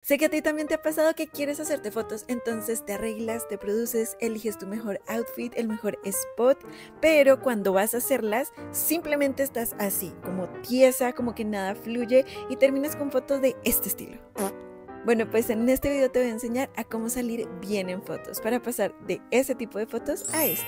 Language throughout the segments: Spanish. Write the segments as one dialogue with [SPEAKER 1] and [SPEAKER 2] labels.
[SPEAKER 1] Sé que a ti también te ha pasado que quieres hacerte fotos, entonces te arreglas, te produces, eliges tu mejor outfit, el mejor spot, pero cuando vas a hacerlas simplemente estás así, como tiesa, como que nada fluye y terminas con fotos de este estilo. Bueno, pues en este video te voy a enseñar a cómo salir bien en fotos, para pasar de ese tipo de fotos a estas.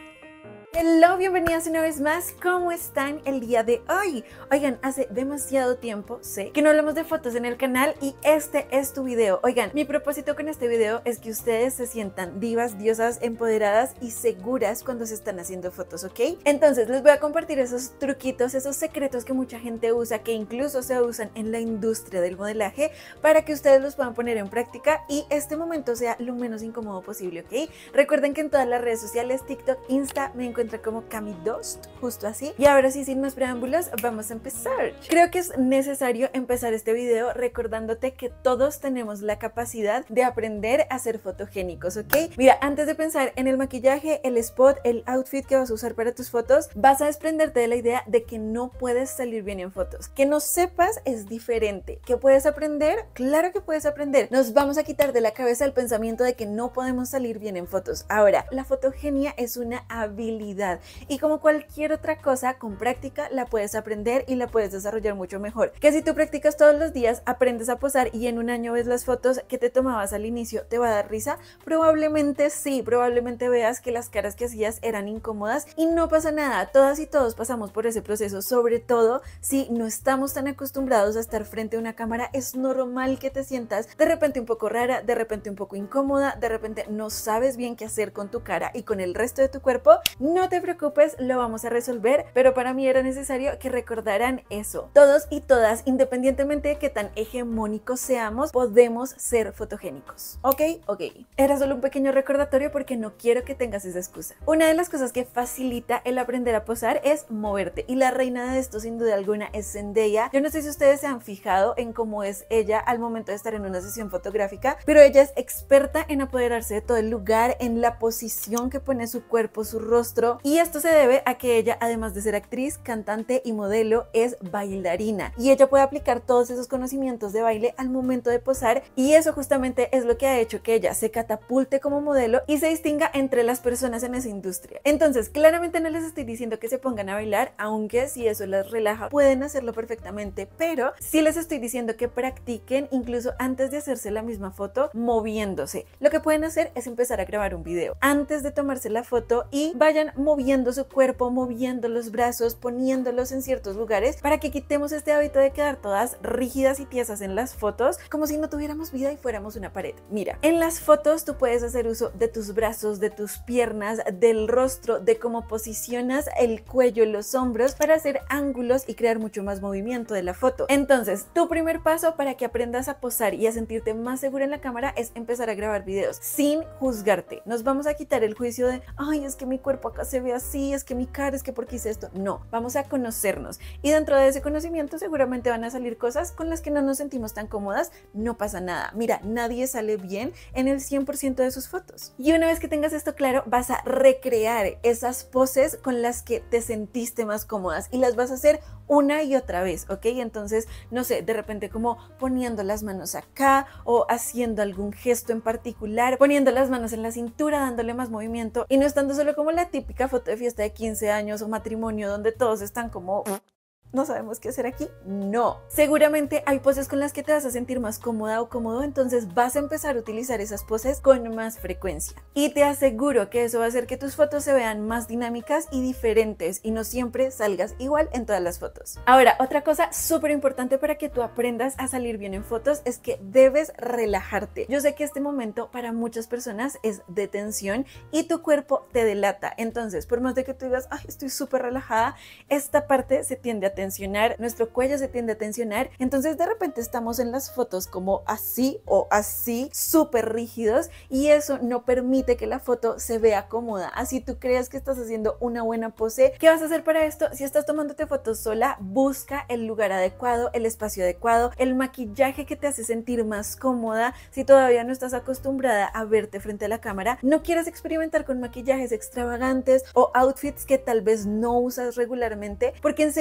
[SPEAKER 1] Hello, bienvenidas una vez más. ¿Cómo están el día de hoy? Oigan, hace demasiado tiempo sé que no hablamos de fotos en el canal y este es tu video. Oigan, mi propósito con este video es que ustedes se sientan divas, diosas, empoderadas y seguras cuando se están haciendo fotos, ¿ok? Entonces les voy a compartir esos truquitos, esos secretos que mucha gente usa, que incluso se usan en la industria del modelaje, para que ustedes los puedan poner en práctica y este momento sea lo menos incómodo posible, ¿ok? Recuerden que en todas las redes sociales, TikTok, Insta, me encuentran como Camidost, justo así. Y ahora sí, sin más preámbulos, vamos a empezar. Creo que es necesario empezar este video recordándote que todos tenemos la capacidad de aprender a ser fotogénicos, ¿ok? Mira, antes de pensar en el maquillaje, el spot, el outfit que vas a usar para tus fotos, vas a desprenderte de la idea de que no puedes salir bien en fotos. Que no sepas es diferente. ¿Que puedes aprender? Claro que puedes aprender. Nos vamos a quitar de la cabeza el pensamiento de que no podemos salir bien en fotos. Ahora, la fotogenia es una habilidad y como cualquier otra cosa, con práctica la puedes aprender y la puedes desarrollar mucho mejor. Que si tú practicas todos los días, aprendes a posar y en un año ves las fotos que te tomabas al inicio, ¿te va a dar risa? Probablemente sí, probablemente veas que las caras que hacías eran incómodas y no pasa nada. Todas y todos pasamos por ese proceso, sobre todo si no estamos tan acostumbrados a estar frente a una cámara. Es normal que te sientas de repente un poco rara, de repente un poco incómoda, de repente no sabes bien qué hacer con tu cara y con el resto de tu cuerpo. No te preocupes, lo vamos a resolver, pero para mí era necesario que recordaran eso. Todos y todas, independientemente de qué tan hegemónicos seamos, podemos ser fotogénicos. ¿Ok? Ok. Era solo un pequeño recordatorio porque no quiero que tengas esa excusa. Una de las cosas que facilita el aprender a posar es moverte, y la reina de esto sin duda alguna es Zendaya. Yo no sé si ustedes se han fijado en cómo es ella al momento de estar en una sesión fotográfica, pero ella es experta en apoderarse de todo el lugar, en la posición que pone su cuerpo, su rostro. Y esto se debe a que ella, además de ser actriz, cantante y modelo, es bailarina, y ella puede aplicar todos esos conocimientos de baile al momento de posar, y eso justamente es lo que ha hecho que ella se catapulte como modelo y se distinga entre las personas en esa industria. Entonces, claramente no les estoy diciendo que se pongan a bailar, aunque si eso las relaja pueden hacerlo perfectamente, pero sí les estoy diciendo que practiquen incluso antes de hacerse la misma foto moviéndose. Lo que pueden hacer es empezar a grabar un video antes de tomarse la foto y vayan moviendo su cuerpo, moviendo los brazos, poniéndolos en ciertos lugares, para que quitemos este hábito de quedar todas rígidas y tiesas en las fotos, como si no tuviéramos vida y fuéramos una pared. Mira, en las fotos tú puedes hacer uso de tus brazos, de tus piernas, del rostro, de cómo posicionas el cuello, los hombros, para hacer ángulos y crear mucho más movimiento de la foto. Entonces, tu primer paso para que aprendas a posar y a sentirte más segura en la cámara es empezar a grabar videos sin juzgarte. Nos vamos a quitar el juicio de, ay, es que mi cuerpo acá se ve así, es que mi cara, es que porque hice esto. No, vamos a conocernos, y dentro de ese conocimiento seguramente van a salir cosas con las que no nos sentimos tan cómodas. No pasa nada. Mira, nadie sale bien en el 100% de sus fotos, y una vez que tengas esto claro, vas a recrear esas poses con las que te sentiste más cómodas y las vas a hacer una y otra vez, ¿ok? Entonces, no sé, de repente como poniendo las manos acá o haciendo algún gesto en particular, poniendo las manos en la cintura, dándole más movimiento, y no estando solo como la típica foto de fiesta de 15 años o matrimonio donde todos están como no sabemos qué hacer aquí. No, seguramente hay poses con las que te vas a sentir más cómoda o cómodo, entonces vas a empezar a utilizar esas poses con más frecuencia, y te aseguro que eso va a hacer que tus fotos se vean más dinámicas y diferentes, y no siempre salgas igual en todas las fotos. Ahora, otra cosa súper importante para que tú aprendas a salir bien en fotos es que debes relajarte. Yo sé que este momento para muchas personas es de tensión y tu cuerpo te delata, entonces por más de que tú digas, ay, estoy súper relajada, esta parte se tiende a tensionar, nuestro cuello se tiende a tensionar, entonces de repente estamos en las fotos como así o así, súper rígidos, y eso no permite que la foto se vea cómoda. Así tú creas que estás haciendo una buena pose. ¿Qué vas a hacer para esto? Si estás tomándote fotos sola, busca el lugar adecuado, el espacio adecuado, el maquillaje que te hace sentir más cómoda. Si todavía no estás acostumbrada a verte frente a la cámara, no quieras experimentar con maquillajes extravagantes o outfits que tal vez no usas regularmente, porque enseguida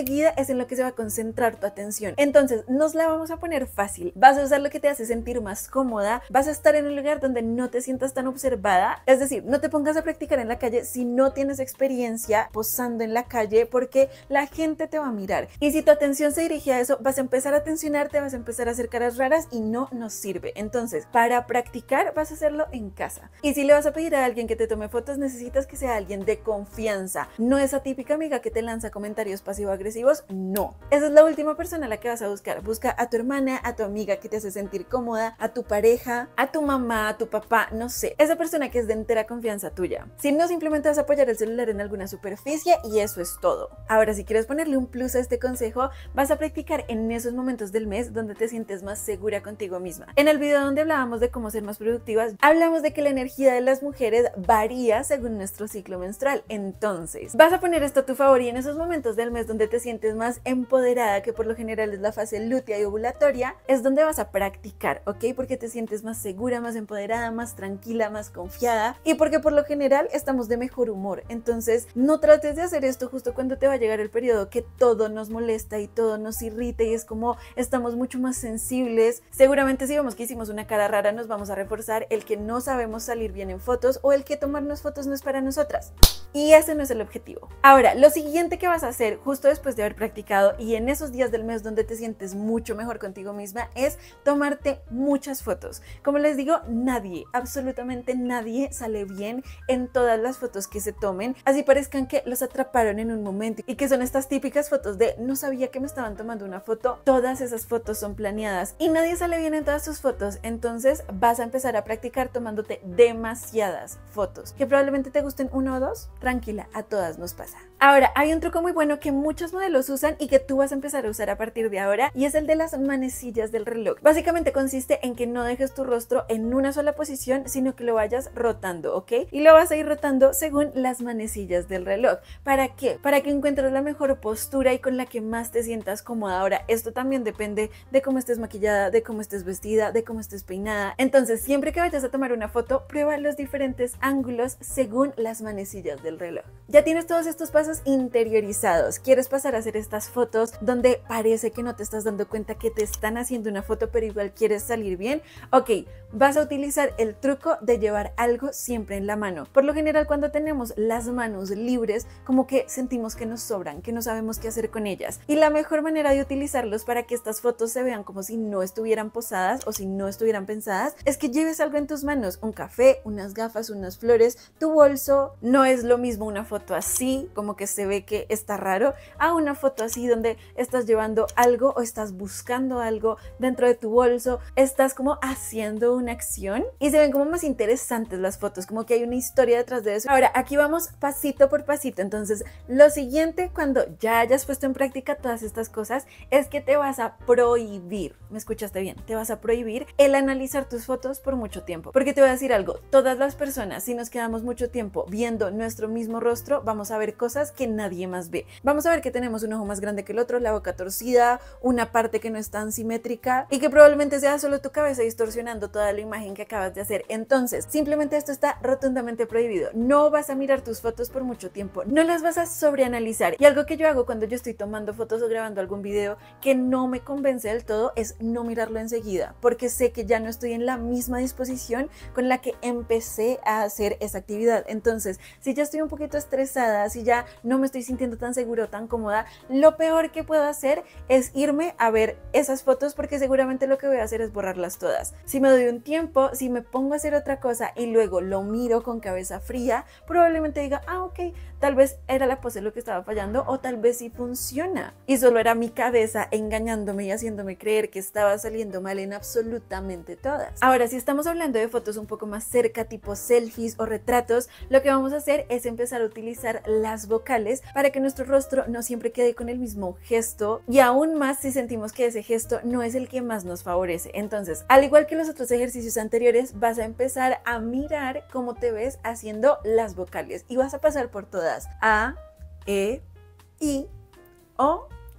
[SPEAKER 1] es en lo que se va a concentrar tu atención. Entonces, nos la vamos a poner fácil. Vas a usar lo que te hace sentir más cómoda, vas a estar en un lugar donde no te sientas tan observada, es decir, no te pongas a practicar en la calle si no tienes experiencia posando en la calle, porque la gente te va a mirar. Y si tu atención se dirige a eso, vas a empezar a tensionarte, vas a empezar a hacer caras raras y no nos sirve. Entonces, para practicar, vas a hacerlo en casa. Y si le vas a pedir a alguien que te tome fotos, necesitas que sea alguien de confianza, no esa típica amiga que te lanza comentarios pasivo-agresivos, no. Esa es la última persona a la que vas a buscar. Busca a tu hermana, a tu amiga que te hace sentir cómoda, a tu pareja, a tu mamá, a tu papá, no sé, esa persona que es de entera confianza tuya. Si no, simplemente vas a apoyar el celular en alguna superficie y eso es todo. Ahora, si quieres ponerle un plus a este consejo, vas a practicar en esos momentos del mes donde te sientes más segura contigo misma. En el video donde hablábamos de cómo ser más productivas, hablamos de que la energía de las mujeres varía según nuestro ciclo menstrual. Entonces, vas a poner esto a tu favor y en esos momentos del mes donde te sientes más empoderada, que por lo general es la fase lútea y ovulatoria, es donde vas a practicar, ¿ok? Porque te sientes más segura, más empoderada, más tranquila, más confiada y porque por lo general estamos de mejor humor. Entonces, no trates de hacer esto justo cuando te va a llegar el periodo que todo nos molesta y todo nos irrita y es como estamos mucho más sensibles. Seguramente si vemos que hicimos una cara rara nos vamos a reforzar el que no sabemos salir bien en fotos o el que tomarnos fotos no es para nosotras. Y ese no es el objetivo. Ahora, lo siguiente que vas a hacer justo después de haber practicado y en esos días del mes donde te sientes mucho mejor contigo misma es tomarte muchas fotos. Como les digo, nadie, absolutamente nadie sale bien en todas las fotos que se tomen, así parezcan que los atraparon en un momento y que son estas típicas fotos de no sabía que me estaban tomando una foto. Todas esas fotos son planeadas y nadie sale bien en todas sus fotos. Entonces vas a empezar a practicar tomándote demasiadas fotos, que probablemente te gusten una o dos. Tranquila, a todas nos pasa. Ahora, hay un truco muy bueno que muchos modelos usan y que tú vas a empezar a usar a partir de ahora y es el de las manecillas del reloj. Básicamente consiste en que no dejes tu rostro en una sola posición, sino que lo vayas rotando, ¿ok? Y lo vas a ir rotando según las manecillas del reloj. ¿Para qué? Para que encuentres la mejor postura y con la que más te sientas cómoda. Ahora, esto también depende de cómo estés maquillada, de cómo estés vestida, de cómo estés peinada. Entonces, siempre que vayas a tomar una foto, prueba los diferentes ángulos según las manecillas del reloj. Ya tienes todos estos pasos interiorizados. ¿Quieres pasar a hacer estas fotos donde parece que no te estás dando cuenta que te están haciendo una foto pero igual quieres salir bien? Ok, vas a utilizar el truco de llevar algo siempre en la mano. Por lo general cuando tenemos las manos libres como que sentimos que nos sobran, que no sabemos qué hacer con ellas y la mejor manera de utilizarlos para que estas fotos se vean como si no estuvieran posadas o si no estuvieran pensadas es que lleves algo en tus manos, un café, unas gafas, unas flores, tu bolso. No es lo mismo una foto así como que se ve que está raro a una foto así donde estás llevando algo o estás buscando algo dentro de tu bolso, estás como haciendo una acción y se ven como más interesantes las fotos, como que hay una historia detrás de eso. Ahora, aquí vamos pasito por pasito. Entonces, lo siguiente cuando ya hayas puesto en práctica todas estas cosas es que te vas a prohibir, ¿me escuchaste bien? Te vas a prohibir el analizar tus fotos por mucho tiempo, porque te voy a decir algo, todas las personas, si nos quedamos mucho tiempo viendo nuestro mismo rostro, vamos a ver cosas que nadie más ve. Vamos a ver que tenemos un ojo más grande que el otro, la boca torcida, una parte que no es tan simétrica y que probablemente sea solo tu cabeza distorsionando toda la imagen que acabas de hacer. Entonces, simplemente esto está rotundamente prohibido. No vas a mirar tus fotos por mucho tiempo, no las vas a sobreanalizar. Y algo que yo hago cuando yo estoy tomando fotos o grabando algún video que no me convence del todo es no mirarlo enseguida, porque sé que ya no estoy en la misma disposición con la que empecé a hacer esa actividad. Entonces, si ya estoy un poquito estresada, si ya no me estoy sintiendo tan segura o tan cómoda, lo peor que puedo hacer es irme a ver esas fotos porque seguramente lo que voy a hacer es borrarlas todas. Si me doy un tiempo, si me pongo a hacer otra cosa y luego lo miro con cabeza fría, probablemente diga, ah, ok, tal vez era la pose lo que estaba fallando o tal vez sí funciona y solo era mi cabeza engañándome y haciéndome creer que estaba saliendo mal en absolutamente todas. Ahora, si estamos hablando de fotos un poco más cerca, tipo selfies o retratos, lo que vamos a hacer es empezar a utilizar las vocales para que nuestro rostro no siempre quede con el mismo gesto y aún más si sentimos que ese gesto no es el que más nos favorece. Entonces, al igual que los otros ejercicios anteriores, vas a empezar a mirar cómo te ves haciendo las vocales y vas a pasar por todas: A, E, I, O,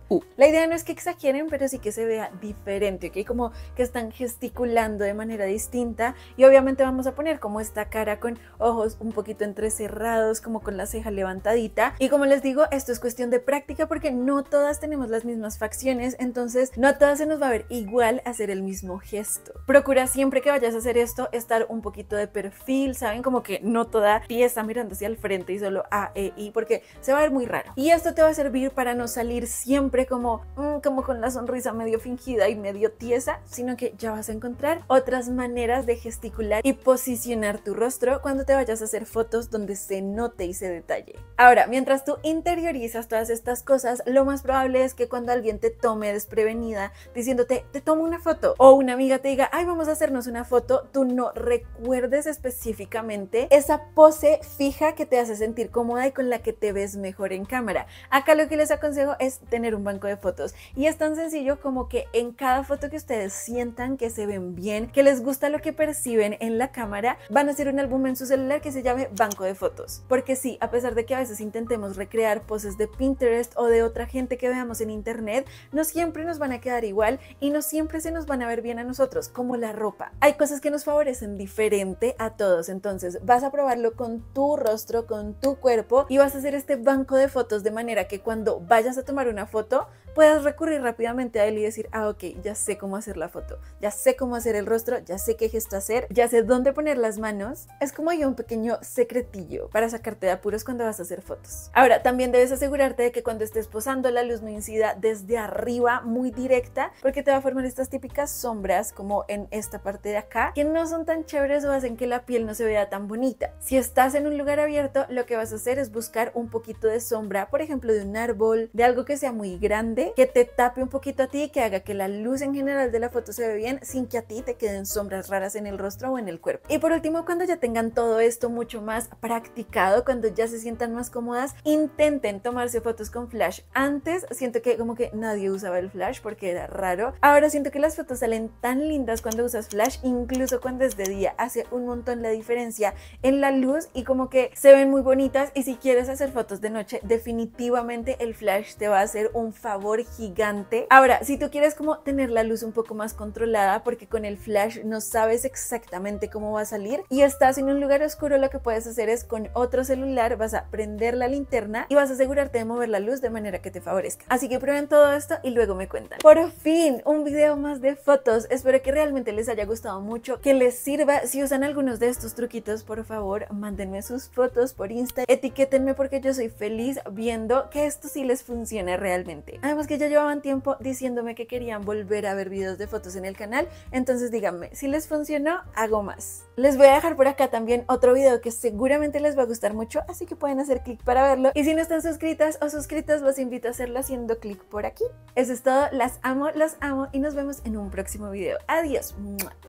[SPEAKER 1] La idea no es que exageren, pero sí que se vea diferente, ¿ok? Como que están gesticulando de manera distinta y obviamente vamos a poner como esta cara con ojos un poquito entrecerrados, como con la ceja levantadita. Y como les digo, esto es cuestión de práctica porque no todas tenemos las mismas facciones, entonces no a todas se nos va a ver igual hacer el mismo gesto. Procura siempre que vayas a hacer esto estar un poquito de perfil, ¿saben? Como que no toda pieza mirando hacia el frente y solo A, E, I, porque se va a ver muy raro. Y esto te va a servir para no salir siempre como con la sonrisa medio fingida y medio tiesa, sino que ya vas a encontrar otras maneras de gesticular y posicionar tu rostro cuando te vayas a hacer fotos donde se note y se detalle. Ahora, mientras tú interiorizas todas estas cosas, lo más probable es que cuando alguien te tome desprevenida diciéndote, te tomo una foto, o una amiga te diga, ay, vamos a hacernos una foto, tú no recuerdes específicamente esa pose fija que te hace sentir cómoda y con la que te ves mejor en cámara. Acá lo que les aconsejo es tener un banco de fotos y es tan sencillo como que en cada foto que ustedes sientan que se ven bien, que les gusta lo que perciben en la cámara, van a hacer un álbum en su celular que se llame banco de fotos. Porque sí, a pesar de que a veces intentemos recrear poses de Pinterest o de otra gente que veamos en internet, no siempre nos van a quedar igual y no siempre se nos van a ver bien a nosotros, como la ropa. Hay cosas que nos favorecen diferente a todos, entonces vas a probarlo con tu rostro, con tu cuerpo y vas a hacer este banco de fotos de manera que cuando vayas a tomar una foto puedas recurrir rápidamente a él y decir, ah, ok, ya sé cómo hacer la foto, ya sé cómo hacer el rostro, ya sé qué gesto hacer, ya sé dónde poner las manos. Es como hay un pequeño secretillo para sacarte de apuros cuando vas a hacer fotos. Ahora, también debes asegurarte de que cuando estés posando la luz no incida desde arriba muy directa, porque te va a formar estas típicas sombras como en esta parte de acá, que no son tan chéveres o hacen que la piel no se vea tan bonita. Si estás en un lugar abierto, lo que vas a hacer es buscar un poquito de sombra, por ejemplo, de un árbol, de algo que sea muy grande, que te tape un poquito a ti y que haga que la luz en general de la foto se ve bien sin que a ti te queden sombras raras en el rostro o en el cuerpo. Y por último, cuando ya tengan todo esto mucho más practicado, cuando ya se sientan más cómodas, intenten tomarse fotos con flash. Antes siento que como que nadie usaba el flash porque era raro. Ahora siento que las fotos salen tan lindas cuando usas flash, incluso cuando es de día. Hace un montón la diferencia en la luz y como que se ven muy bonitas. Y si quieres hacer fotos de noche, definitivamente el flash te va a hacer un favor gigante. Ahora, si tú quieres como tener la luz un poco más controlada, porque con el flash no sabes exactamente cómo va a salir y estás en un lugar oscuro, lo que puedes hacer es con otro celular vas a prender la linterna y vas a asegurarte de mover la luz de manera que te favorezca. Así que prueben todo esto y luego me cuentan. Por fin, un video más de fotos. Espero que realmente les haya gustado mucho, que les sirva. Si usan algunos de estos truquitos, por favor, mándenme sus fotos por Insta, etiquétenme porque yo soy feliz viendo que esto sí les funciona realmente. Además que ya llevaban tiempo diciéndome que querían volver a ver videos de fotos en el canal, entonces díganme, si les funcionó, hago más. Les voy a dejar por acá también otro video que seguramente les va a gustar mucho, así que pueden hacer clic para verlo. Y si no están suscritas o suscritos, los invito a hacerlo haciendo clic por aquí. Eso es todo, las amo y nos vemos en un próximo video. Adiós.